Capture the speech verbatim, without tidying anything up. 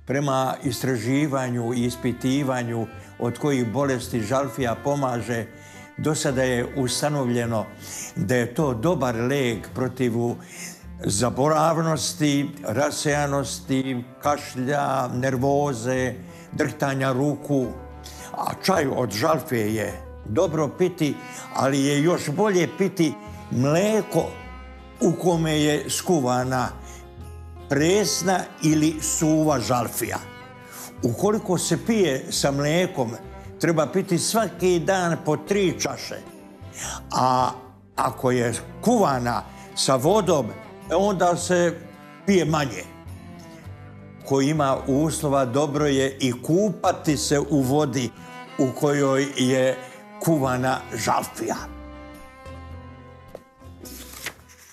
Prema istraživanju i ispitivanju od kojih bolesti žalfija pomaže, do sada je ustanovljeno da je to dobar lek protiv zaboravnosti, rasejanosti, kašlja, nervoze, drhtanja ruku. A čaj od žalfije je dobro piti, ali je još bolje piti mlijeko u kome je skuvana presna ili suva žalfija. Ukoliko se pije sa mlijekom, treba piti svaki dan po tri čaše. A ako je kuvana sa vodom, onda se pije manje. Ko ima uslova, dobro je i kupati se u vodi u kojoj je kuvana žalfija.